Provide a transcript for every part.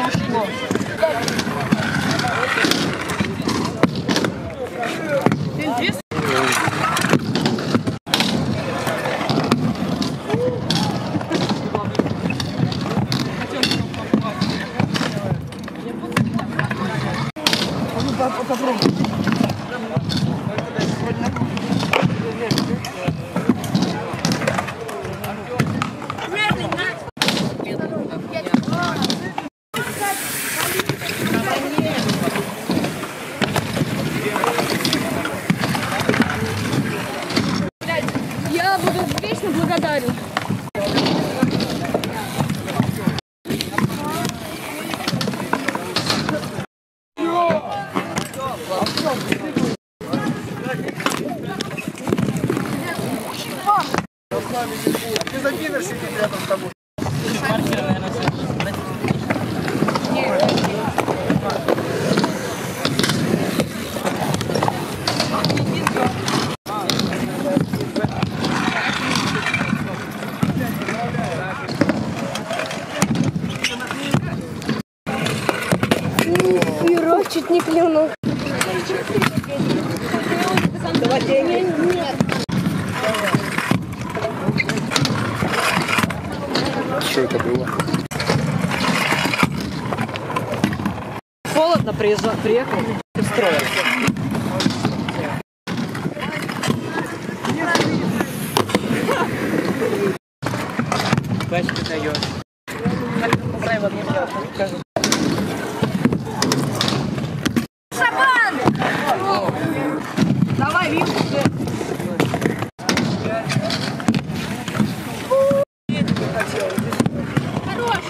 ушло. Попробуй. Я буду вечно благодарен. Ты закинешь сидеть рядом с тобой. Пирог чуть не клюнул. Нет. Что это было? Холодно, приехал и строил. Бачки даешь. Шабан! Давай, Вик. Хорош!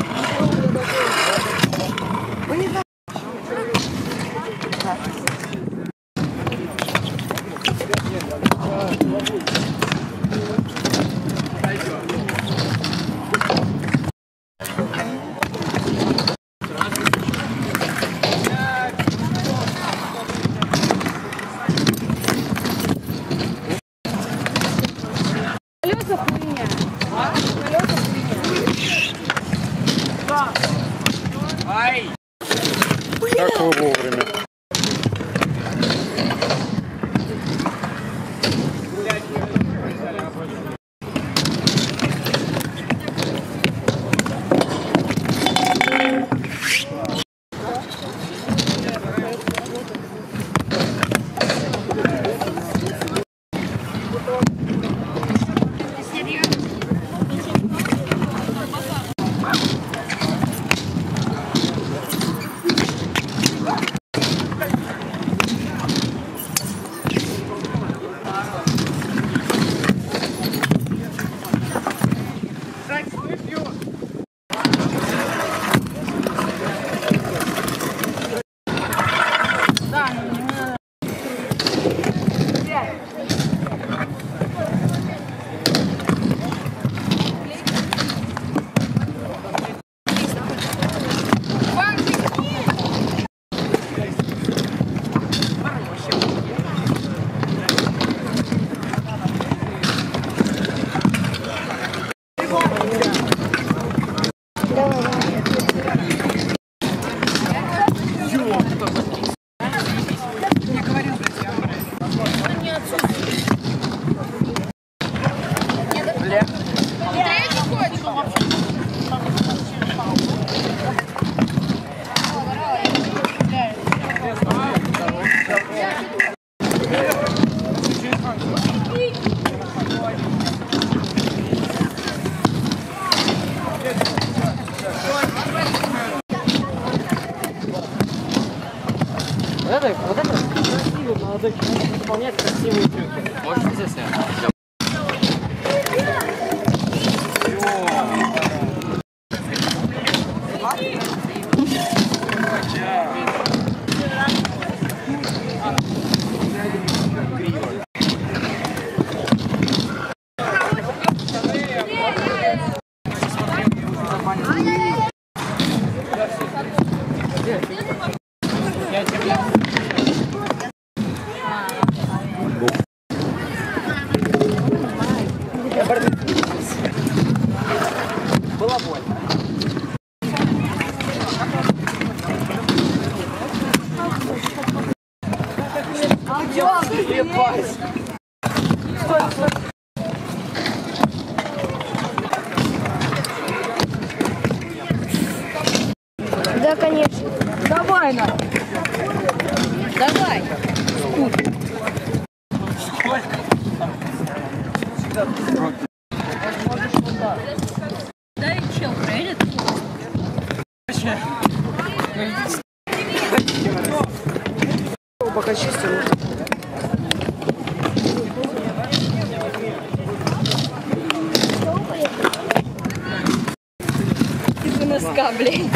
Колеса хуйня. Колеса хуйня. Ай! Как вы вовремя? Вот это красиво, надо выполнять красивые трюки. Можешь здесь снять? Было больно. конечно. Давай, на! Давай! Да и чел проедет. Пока чистим. Из-за носка, блин.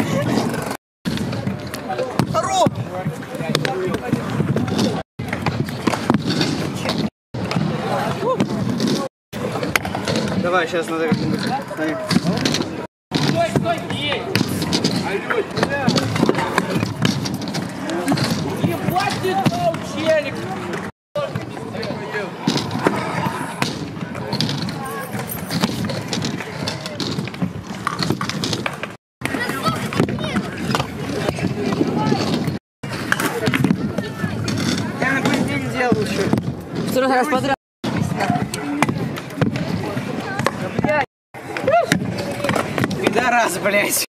Давай, сейчас надо как-нибудь. Стой, ей! Алло, бля! Ебать ты дал, челик! Я на какой день делал еще. Второй раз подряд. Пидорас, блядь.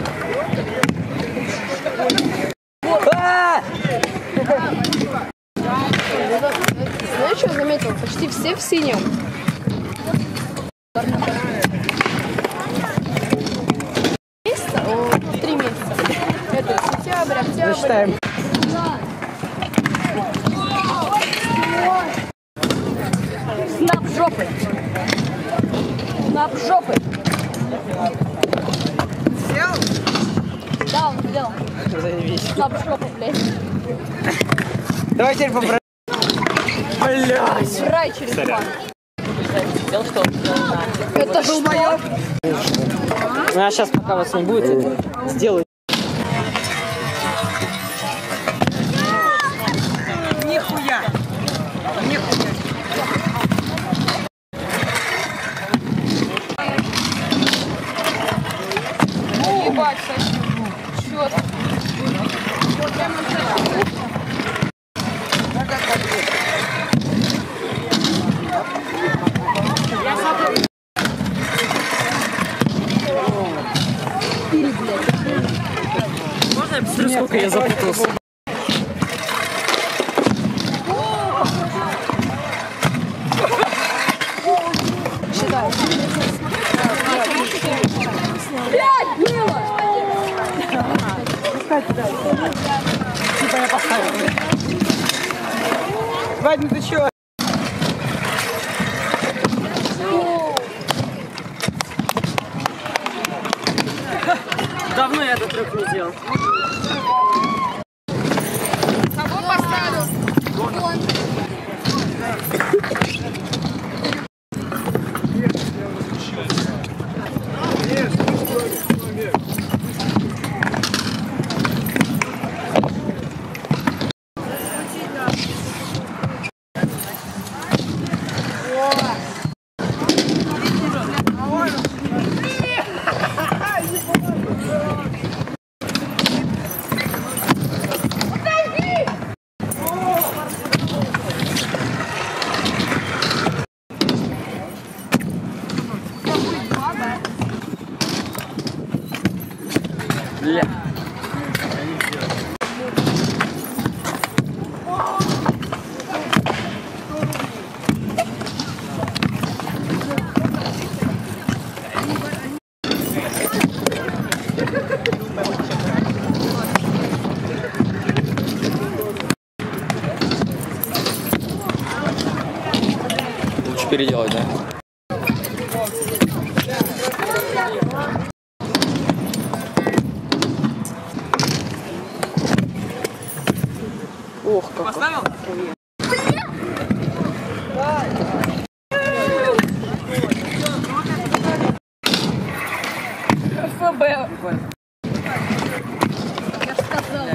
Знаешь, что я заметил? Почти все в синем. Месяца? О, 3 месяца. Это сентябрь, октябрь. Зачитаем. Снап жопы. Снап жопы. Сделал? Да, он сделал. Снап жопы, блядь. Давай теперь попробуем. Блядь. Рай через план. Сделал что? Это что? Ну, а сейчас, пока вас не будет, это сделаю. Нихуя. Нихуя. Ебать, чё? Можно я посмотрю, сколько я запутался? Считай. Блядь, было! Типа я поставил. Вадь, ну ты чё? Давно я этот трюк не делал. Кого поставил? Он. Бля. Лучше переделать, да? Ох, как. Поставил? ФБ. Я ж сказала.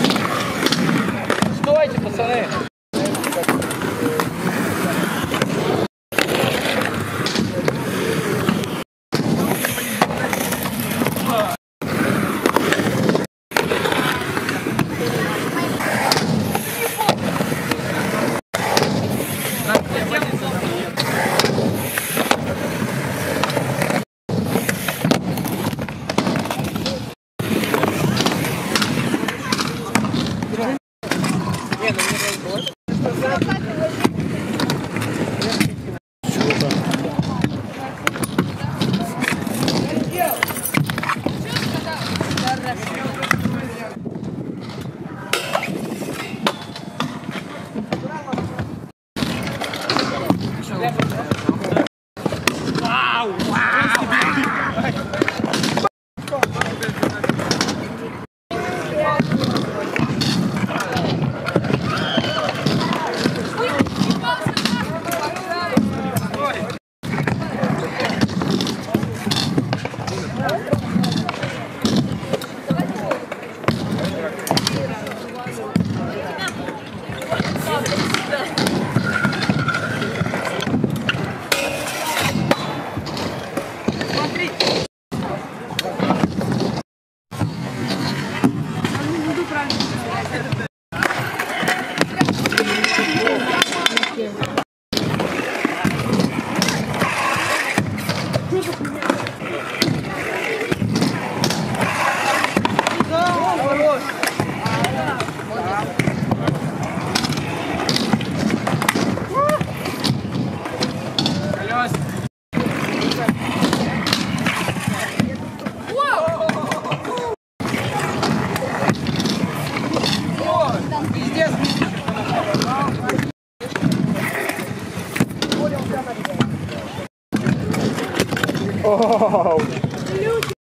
Стойте, пацаны! Оу.